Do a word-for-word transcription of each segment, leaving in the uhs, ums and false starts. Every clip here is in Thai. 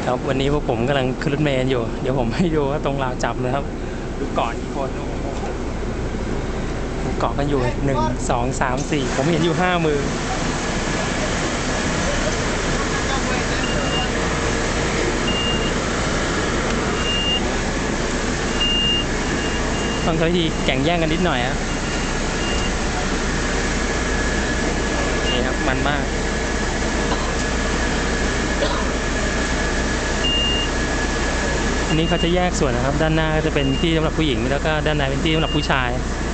ครับวันนี้พวกผมกำลังขึ้นรถเมล์อยู่เดี๋ยวผมให้ดูว่าตรงราวจับนะครับดูเกาะกี่คนเกาะกันอยู่หนึ่งสองสามสี่ผมเห็นอยู่ห้ามือต้องใช้ทีแข่งแย่งกันนิดหน่อยครับนี่ครับมันมากอันนี้เขาจะแยกส่วนนะครับด้านหน้าก็จะเป็นที่สำหรับผู้หญิงแล้วก็ด้านในเป็นที่สำหรับผู้ชาย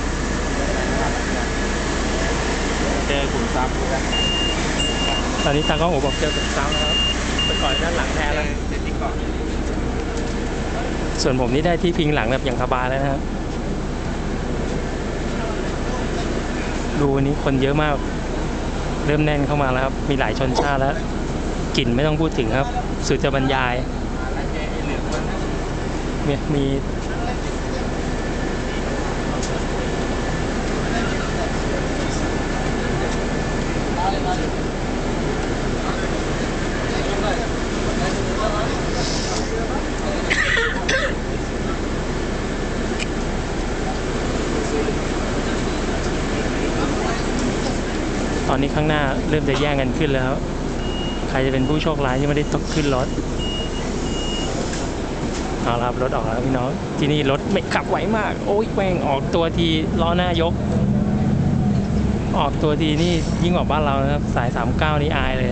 เจอกลุ่มซับตอนนี้ตากล้องโอบอกเจอกลุ่มซับนะครับไปก่อนด้านหลังแทนแล้วส่วนผมนี่ได้ที่พิงหลังแบบอย่างสบายแล้วนะครับดูวันนี้คนเยอะมากเริ่มแน่นเข้ามาแล้วครับมีหลายชนชาติแล้วกลิ่นไม่ต้องพูดถึงครับสุดจะบรรยายมีมีตอนนี้ข้างหน้าเริ่มจะแย่งกันขึ้นแล้วใครจะเป็นผู้โชคร้ายที่ไม่ได้ตกขึ้นรถเอาละครับรถออกแล้วพี่น้องที่นี่รถไม่ขับไหวมากโอ้ยแม่งออกตัวทีล้อหน้ายกออกตัวทีนี่ยิ่งกว่าบ้านเรานะครับสายสามเก้านี่อายเลย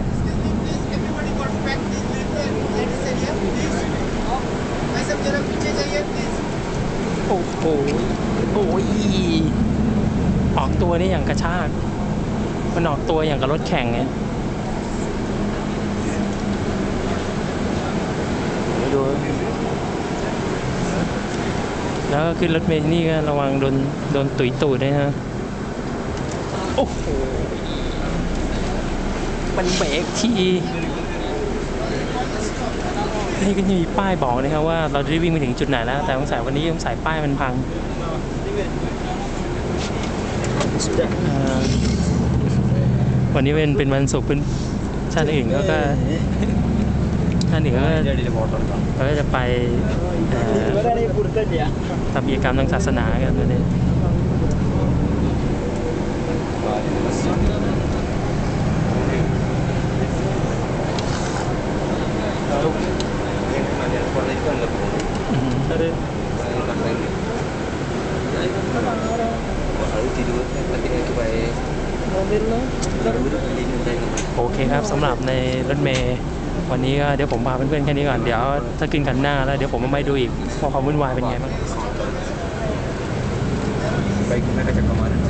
โอ้โหโอ้ยออกตัวนี่อย่างกระชากมันออกตัวอย่างกับรถแข่งไงดูแล้วขึ้นรถเมล์นี่ก็ระวังโดนโดนตุ๋ยตูดด้วยนะโอ้โหมันเบรกทีนี่ก็มีป้ายบอกนะครับว่าเราได้วิ่งไปถึงจุดไหนแล้วแต่สงสัยวันนี้สงสัยป้ายมันพังวันนี้เป็นเป็นวันศุกร์เป็นชาติอื่นก็ชาติอื่นก็เราก็จะไปทำกิจกรรมทางศาสนากันวันนี้โอเคครับสำหรับในรถเมล์วันนี้ก็เดี๋ยวผมพาเพื่อนๆแค่นี้ก่อนเดี๋ยวถ้าขึ้นกันหน้าแล้วเดี๋ยวผมมาไม่ดูอีกว่าความวุ่นวายเป็นไงบ้าง